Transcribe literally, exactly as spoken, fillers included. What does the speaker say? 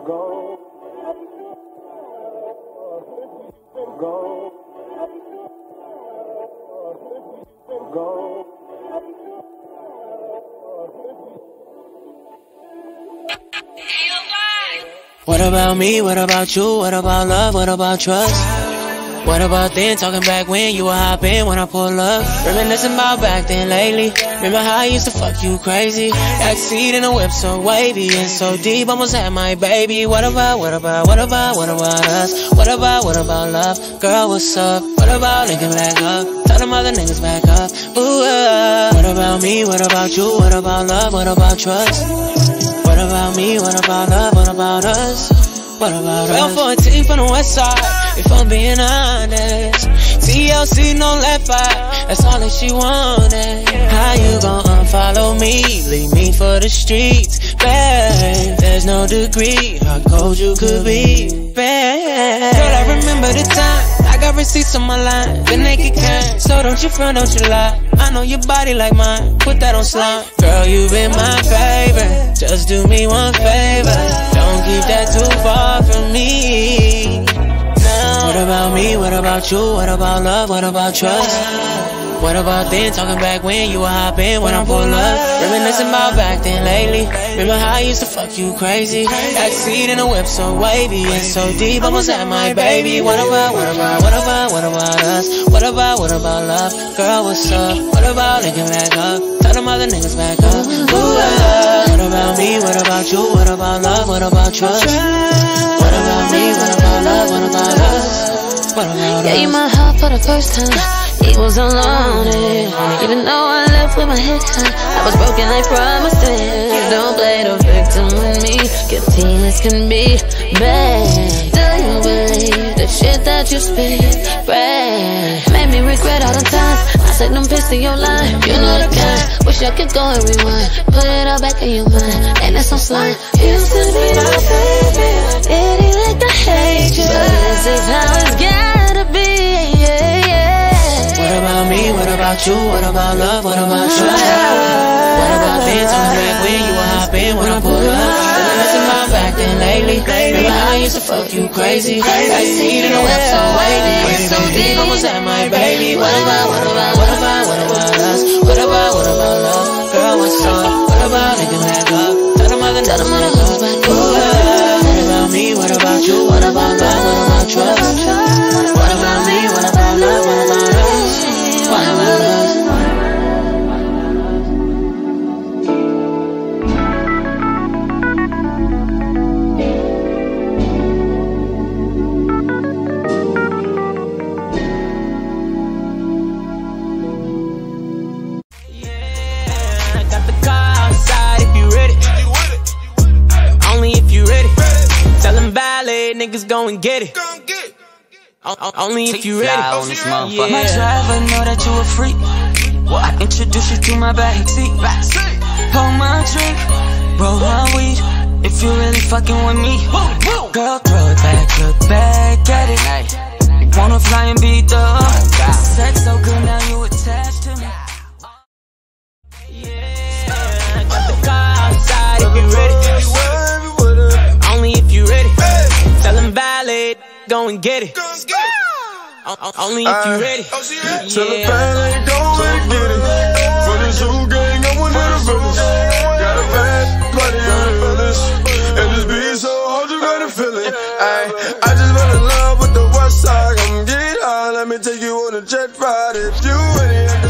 Go. Go. Go. What about me? What about you? What about love? What about trust? What about then? Talking back when you were hopping when I pull up. Reminiscing about back then lately. Remember how I used to fuck you crazy? Backseat in a whip so wavy and so deep, almost had my baby. What about, what about, what about, what about us? What about, what about love? Girl, what's up? What about linking back up? Tell them other niggas back up. Ooh, uh. What about me? What about you? What about love? What about trust? What about me? What about love? What about us? What about us? twelve fourteen from the west side, if I'm being honest. T L C, no left eye, that's all that she wanted. How you gon' unfollow me? Leave me for the streets, babe. There's no degree how cold you could be, babe. Girl, I remember the time I got receipts on my line, the naked kind. So don't you front, don't you lie. I know your body like mine, put that on slime. Girl, you been my favorite, just do me one favor, don't keep that too far from me. Now, what about me? What about you? What about love? What about trust? What about then? Talking back when you were hopping when I pull up. Reminiscing about back then lately. Remember how I used to fuck you crazy? Backseat in a whip so wavy and so deep, almost had my baby. What about, what about, what about, what about us? What about, what about love? Girl, what's up? What about linking back up? Tell them other niggas back up. Ooh, uh. What about me? What about you? What about love? What about trust? What about me? What about love? What about us? What about us? Gave my heart for the first time. He was alone, even though I left with my head high. I was broken, I promised him. Don't play the victim with me, guilty as can be, babe. Do you believe the shit that you speak, babe? Made me regret all the times I said don't piss in your line. You know the kind, wish I could go and rewind. Put it all back in your mind, and that's on slime. Used to be my favorite, it ain't like I hate you, but this is how it's gotta be, yeah, yeah. What about me? What about you? What about love? What about trust? What about then? Talking back when you were hopping when I pull up. Reminiscing about back then lately. Remember how I used to fuck you crazy? Backseat in a whip so wavy and so deep, almost had my baby. What about, what about, what about, what about us? What about, what about love? Girl, what's up? What about linking back up? Tell them other niggas back up. Ooh, uh. What about me? What about you? What about love? What about trust? What about me? What about love? What about us? What about us? Yeah, I got the car outside if you ready. Only if you ready. Tell them ballet niggas go and get it. O only if you ready. On this motherfucker. Yeah. My driver know that you a freak. Well, I introduce you to my backseat. Pour my drink, roll my weed. If you really fucking with me, girl, throw it back, look back at it. You wanna fly and beat the up. Sex so good now you attached to me. Yeah, I got the car outside if you ready. Only if you ready. Tell them ballet, go and get it. O only if you ready. Yeah. Tell the ballet, go and get it. For the zoo gang, I want to finish. Got a bad bloody on the finish. And this beat so hard, you gotta feel it. Ay, I just fell in love with the west side. Come get high, let me take you on a jet ride. If you ready,